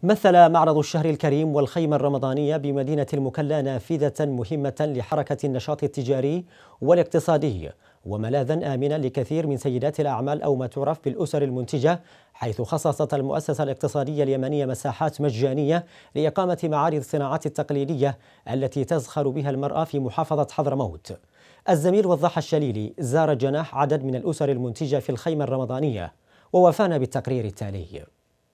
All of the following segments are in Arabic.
مثل معرض الشهر الكريم والخيمة الرمضانية بمدينة المكلا نافذة مهمة لحركة النشاط التجاري والاقتصادي وملاذا آمنا لكثير من سيدات الأعمال أو ما تعرف بالأسر المنتجة، حيث خصصت المؤسسة الاقتصادية اليمنية مساحات مجانية لإقامة معارض الصناعات التقليدية التي تزخر بها المرأة في محافظة حضرموت. الزميل وضاح الشليلي زار جناح عدد من الأسر المنتجة في الخيمة الرمضانية ووافانا بالتقرير التالي.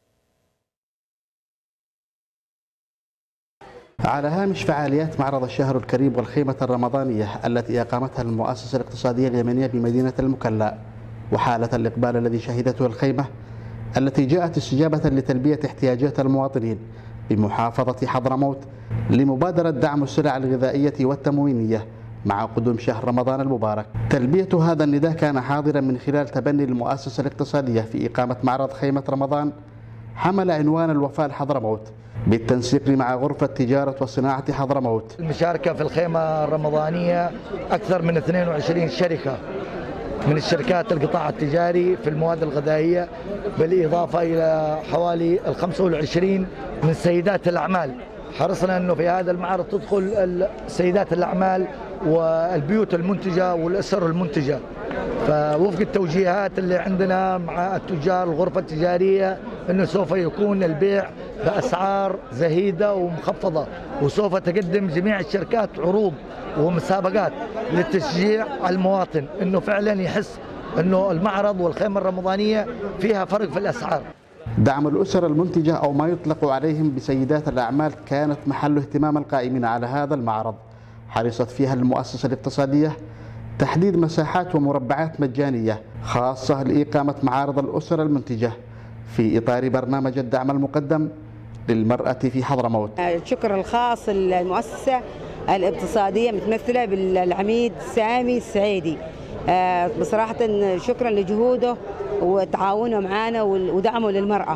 على هامش فعاليات معرض الشهر الكريم والخيمة الرمضانية التي أقامتها المؤسسة الاقتصادية اليمنية بمدينة المكلا، وحالة الإقبال الذي شهدته الخيمة التي جاءت استجابة لتلبية احتياجات المواطنين بمحافظة حضرموت لمبادرة دعم السلع الغذائية والتموينية مع قدوم شهر رمضان المبارك. تلبية هذا النداء كان حاضرا من خلال تبني المؤسسة الاقتصادية في إقامة معرض خيمة رمضان حمل عنوان الوفاء لحضرموت بالتنسيق مع غرفة تجارة وصناعة حضرموت. المشاركة في الخيمة الرمضانية أكثر من 22 شركة من الشركات القطاع التجاري في المواد الغذائية، بالإضافة إلى حوالي 25 من سيدات الأعمال. حرصنا أنه في هذا المعرض تدخل سيدات الأعمال والبيوت المنتجة والأسر المنتجة، فوفق التوجيهات اللي عندنا مع التجار الغرفة التجارية أنه سوف يكون البيع بأسعار زهيدة ومخفضة، وسوف تقدم جميع الشركات عروض ومسابقات لتشجيع المواطن أنه فعلا يحس أنه المعرض والخيمة الرمضانية فيها فرق في الأسعار. دعم الأسر المنتجة أو ما يطلق عليهم بسيدات الأعمال كانت محل اهتمام القائمين على هذا المعرض. حرصت فيها المؤسسة الاقتصادية تحديد مساحات ومربعات مجانية خاصة لإقامة معارض الأسر المنتجة في إطار برنامج الدعم المقدم للمرأة في حضرموت. الشكر الخاص للمؤسسة الاقتصادية متمثلة بالعميد سامي السعيدي، بصراحة شكرا لجهوده وتعاونه معنا ودعمه للمرأة،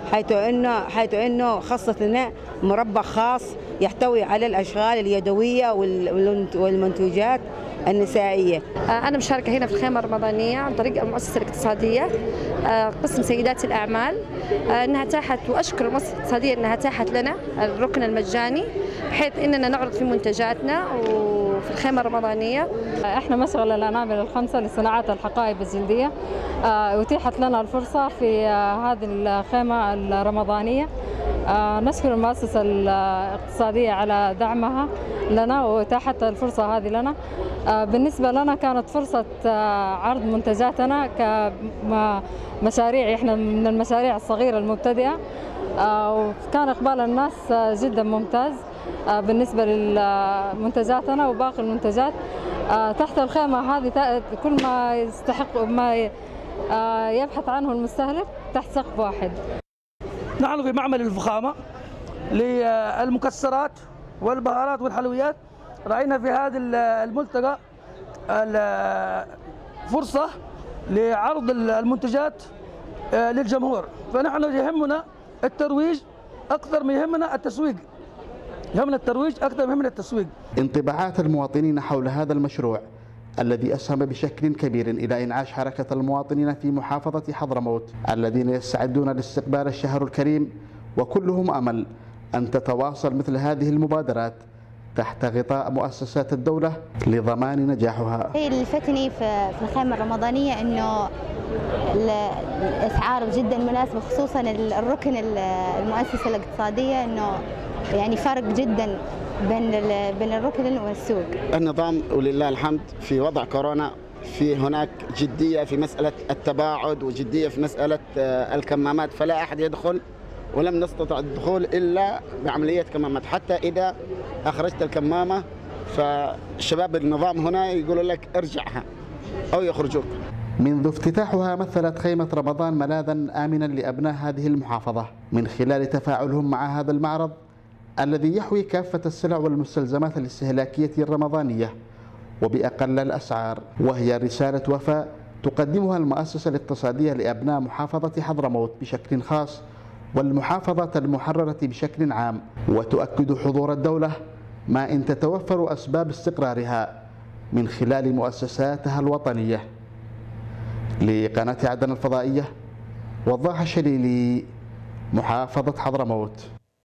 حيث انه خصص لنا مربع خاص يحتوي على الاشغال اليدويه والمنتوجات النسائيه. انا مشاركه هنا في الخيمه الرمضانيه عن طريق المؤسسه الاقتصاديه قسم سيدات الاعمال، انها اتاحت، واشكر المؤسسه الاقتصاديه انها اتاحت لنا الركن المجاني بحيث اننا نعرض في منتجاتنا وفي الخيمه الرمضانيه. احنا مشغل الانامل الخمسه لصناعه الحقائب الجلديه، اتيحت لنا الفرصه في هذه الخيمه الرمضانيه. نشكر المؤسسه الاقتصاديه على دعمها لنا واتاحت الفرصه هذه لنا. بالنسبه لنا كانت فرصه عرض منتجاتنا كمشاريع، احنا من المشاريع الصغيره المبتدئه، وكان اقبال الناس جدا ممتاز بالنسبه لمنتجاتنا وباقي المنتجات تحت الخيمه هذه. كل ما يستحق ما يبحث عنه المستهلك تحت سقف واحد. نحن في معمل الفخامة للمكسرات والبهارات والحلويات. رأينا في هذا الملتقى فرصة لعرض المنتجات للجمهور، فنحن يهمنا الترويج أكثر ما يهمنا التسويق. يهمنا الترويج أكثر ما يهمنا التسويق. انطباعات المواطنين حول هذا المشروع الذي أسهم بشكل كبير إلى إنعاش حركة المواطنين في محافظة حضرموت الذين يستعدون لاستقبال الشهر الكريم، وكلهم أمل أن تتواصل مثل هذه المبادرات تحت غطاء مؤسسات الدولة لضمان نجاحها. اللي لفتني في الخيمة الرمضانية أنه الأسعار جدا مناسبة، خصوصا الركن المؤسسة الاقتصادية، أنه يعني فرق جدا بين الركن والسوق. النظام ولله الحمد في وضع كورونا في هناك جدية في مسألة التباعد وجدية في مسألة الكمامات، فلا أحد يدخل ولم نستطع الدخول إلا بعملية كمامات. حتى إذا أخرجت الكمامة فشباب النظام هنا يقولوا لك ارجعها أو يخرجوك. منذ افتتاحها مثلت خيمة رمضان ملاذا آمنا لأبناء هذه المحافظة من خلال تفاعلهم مع هذا المعرض الذي يحوي كافة السلع والمستلزمات الاستهلاكية الرمضانية وبأقل الأسعار، وهي رسالة وفاء تقدمها المؤسسة الاقتصادية لأبناء محافظة حضرموت بشكل خاص والمحافظة المحررة بشكل عام، وتؤكد حضور الدولة ما إن تتوفر أسباب استقرارها من خلال مؤسساتها الوطنية. لقناة عدن الفضائية، وضاح الشليلي، محافظة حضرموت.